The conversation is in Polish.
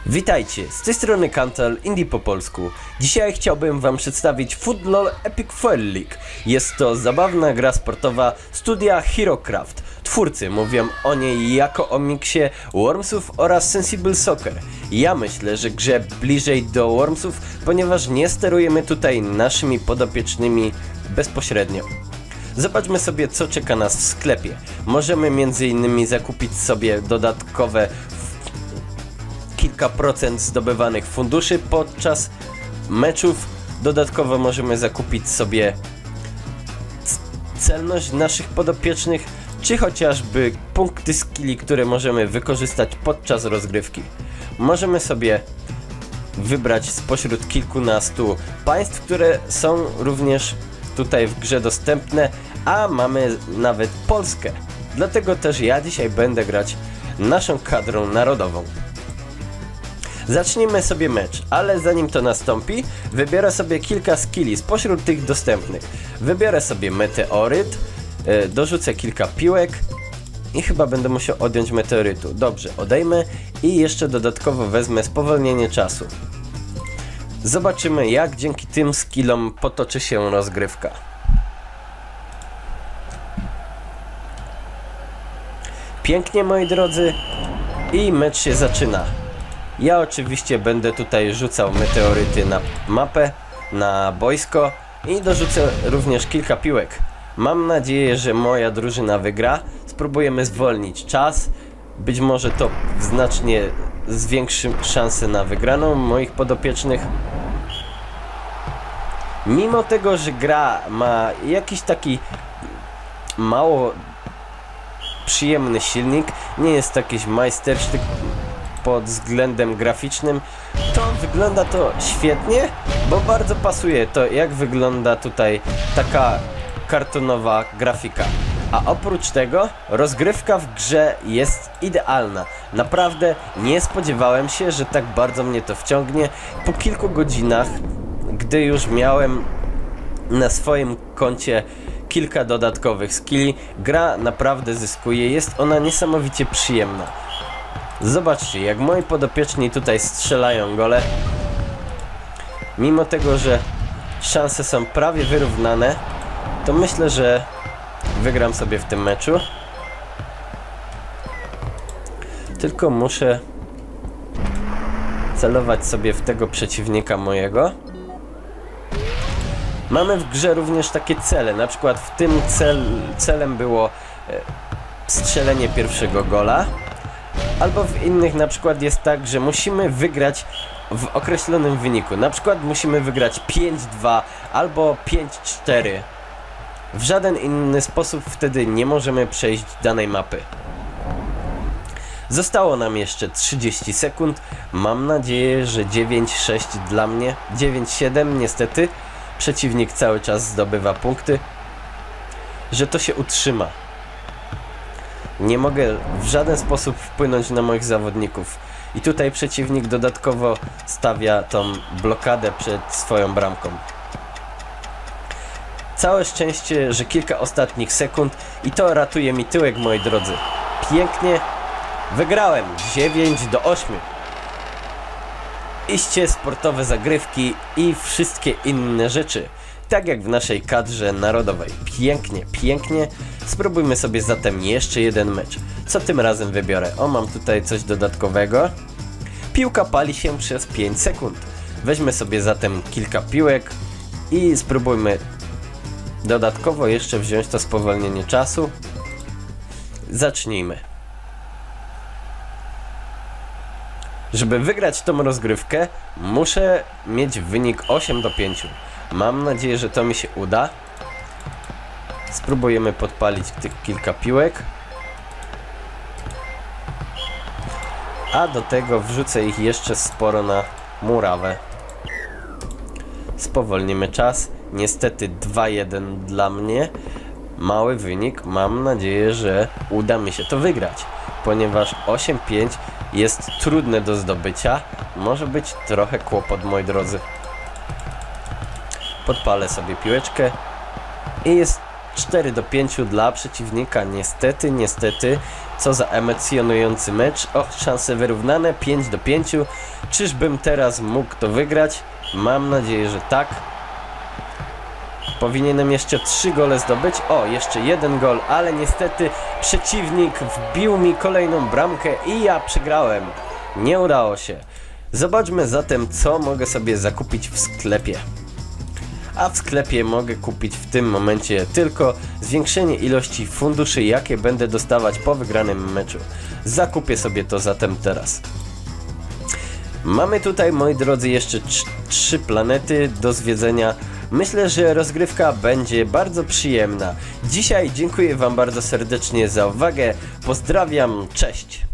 Witajcie, z tej strony Kantel, Indie po polsku. Dzisiaj chciałbym wam przedstawić FUTLOL Epic Foil League. Jest to zabawna gra sportowa studia HeroCraft. Twórcy mówią o niej jako o miksie Wormsów oraz Sensible Soccer. Ja myślę, że grze bliżej do Wormsów, ponieważ nie sterujemy tutaj naszymi podopiecznymi bezpośrednio. Zobaczmy sobie, co czeka nas w sklepie. Możemy m.in. zakupić sobie dodatkowe kilka procent zdobywanych funduszy podczas meczów. Dodatkowo możemy zakupić sobie celność naszych podopiecznych, czy chociażby punkty skilli, które możemy wykorzystać podczas rozgrywki. Możemy sobie wybrać spośród kilkunastu państw, które są również tutaj w grze dostępne, a mamy nawet Polskę. Dlatego też ja dzisiaj będę grać naszą kadrą narodową. Zacznijmy sobie mecz, ale zanim to nastąpi, wybiorę sobie kilka skilli spośród tych dostępnych. Wybiorę sobie meteoryt, dorzucę kilka piłek i chyba będę musiał odjąć meteorytu. Dobrze, odejmę i jeszcze dodatkowo wezmę spowolnienie czasu. Zobaczymy, jak dzięki tym skillom potoczy się rozgrywka. Pięknie, moi drodzy, i mecz się zaczyna. Ja oczywiście będę tutaj rzucał meteoryty na mapę, na boisko i dorzucę również kilka piłek. Mam nadzieję, że moja drużyna wygra. Spróbujemy zwolnić czas. Być może to znacznie zwiększy szanse na wygraną moich podopiecznych. Mimo tego, że gra ma jakiś taki mało przyjemny silnik, nie jest to jakiś majstersztyk pod względem graficznym, to wygląda to świetnie, bo bardzo pasuje to, jak wygląda tutaj taka kartonowa grafika. A oprócz tego rozgrywka w grze jest idealna. Naprawdę nie spodziewałem się, że tak bardzo mnie to wciągnie. Po kilku godzinach, gdy już miałem na swoim koncie kilka dodatkowych skilli, gra naprawdę zyskuje. Jest ona niesamowicie przyjemna. Zobaczcie, jak moi podopieczni tutaj strzelają gole. Mimo tego, że szanse są prawie wyrównane, to myślę, że wygram sobie w tym meczu. Tylko muszę celować sobie w tego przeciwnika mojego. Mamy w grze również takie cele, na przykład w tym celem było strzelenie pierwszego gola. Albo w innych na przykład jest tak, że musimy wygrać w określonym wyniku. Na przykład musimy wygrać 5-2 albo 5-4. W żaden inny sposób wtedy nie możemy przejść danej mapy. Zostało nam jeszcze 30 sekund. Mam nadzieję, że 9-6 dla mnie. 9-7 niestety. Przeciwnik cały czas zdobywa punkty. Że to się utrzyma. Nie mogę w żaden sposób wpłynąć na moich zawodników. I tutaj przeciwnik dodatkowo stawia tą blokadę przed swoją bramką. Całe szczęście, że kilka ostatnich sekund i to ratuje mi tyłek, moi drodzy. Pięknie. Wygrałem 9-8. Iście sportowe zagrywki i wszystkie inne rzeczy. Tak jak w naszej kadrze narodowej. Pięknie, pięknie. Spróbujmy sobie zatem jeszcze jeden mecz. Co tym razem wybiorę? O, mam tutaj coś dodatkowego. Piłka pali się przez 5 sekund. Weźmy sobie zatem kilka piłek i spróbujmy dodatkowo jeszcze wziąć to spowolnienie czasu. Zacznijmy. Żeby wygrać tą rozgrywkę, muszę mieć wynik 8-5. Mam nadzieję, że to mi się uda. Spróbujemy podpalić tych kilka piłek. A do tego wrzucę ich jeszcze sporo na murawę. Spowolnimy czas. Niestety 2-1 dla mnie. Mały wynik. Mam nadzieję, że uda mi się to wygrać. Ponieważ 8-5 jest trudne do zdobycia. Może być trochę kłopot, moi drodzy. Podpalę sobie piłeczkę i jest 4-5 dla przeciwnika. Niestety. Co za emocjonujący mecz. O, szanse wyrównane. 5-5. Czyżbym teraz mógł to wygrać? Mam nadzieję, że tak. Powinienem jeszcze 3 gole zdobyć. O, jeszcze 1 gol, ale niestety przeciwnik wbił mi kolejną bramkę i ja przegrałem. Nie udało się. Zobaczmy zatem, co mogę sobie zakupić w sklepie. A w sklepie mogę kupić w tym momencie tylko zwiększenie ilości funduszy, jakie będę dostawać po wygranym meczu. Zakupię sobie to zatem teraz. Mamy tutaj, moi drodzy, jeszcze 3 planety do zwiedzenia. Myślę, że rozgrywka będzie bardzo przyjemna. Dzisiaj dziękuję Wam bardzo serdecznie za uwagę. Pozdrawiam, cześć!